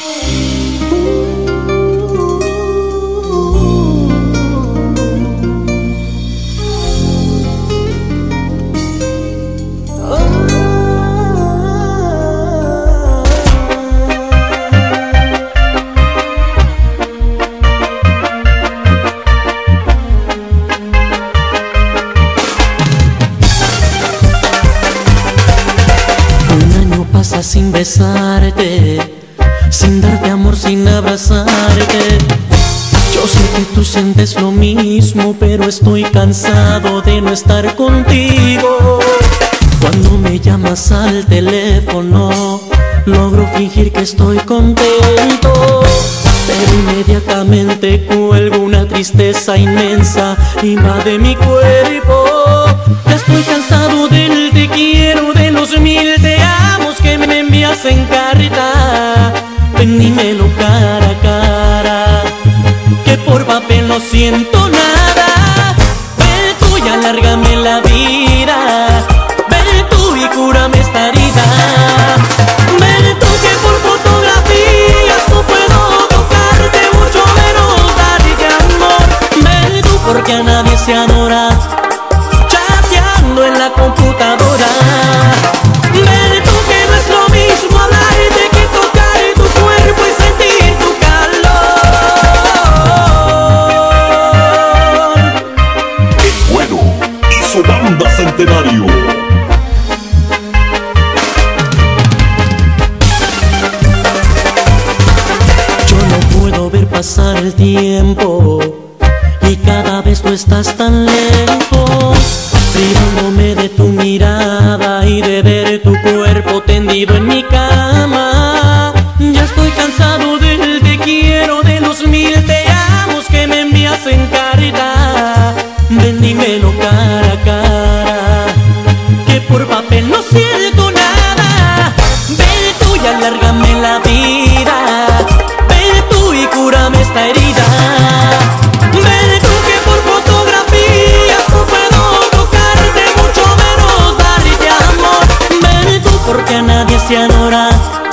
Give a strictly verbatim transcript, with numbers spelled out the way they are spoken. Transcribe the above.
Sin besarte, sin darte amor, sin abrazarte. Yo sé que tú sientes lo mismo, pero estoy cansado de no estar contigo. Cuando me llamas al teléfono, logro fingir que estoy contento, pero inmediatamente cuelgo. Una tristeza inmensa invade mi cuerpo. Ya estoy cansado del te quiero, de los mil te amos que me envías en carta. Ven, dímelo cara a cara, que por papel no siento nada. Ven tú y alárgame la vida, ven tú y cúrame esta herida. Ven tú que por fotografías no puedo tocarte, mucho menos darte amor. Ven tú porque a nadie se adora chateando en la computadora. Ven tú que no es lo mismo hablarte que tocar tu cuerpo y sentir tu calor. Es bueno, hizo Banda Centenario. Yo no puedo ver pasar el tiempo y cada vez tú estás tan lejos, privándome de tu mirada y de ver tu cuerpo tendido en mi cama. Ya estoy cansado del te quiero, de los mil te amos que me envías en carta. Ven, dímelo cara a cara, que por papel no siento nada. Ven tú y alárgame la vida, ven tú y cúrame esta herida. Ven tú que por fotografías no puedo tocarte, mucho menos darte amor. Ven tú porque a nadie se adora